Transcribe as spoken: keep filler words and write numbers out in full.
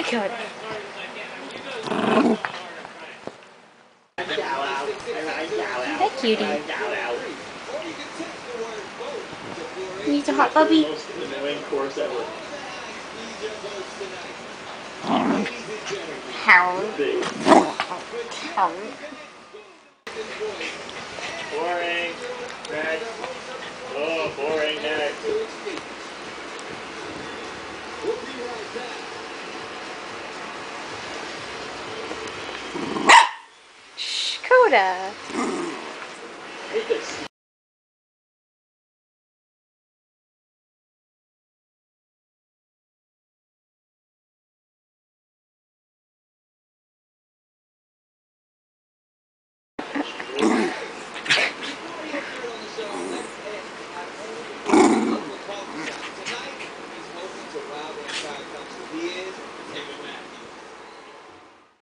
Hi, Koda. Hi, cutie. He's a hot puppy. Hound. Hound. Boring. Next. Oh, boring. Next. Shh, Koda.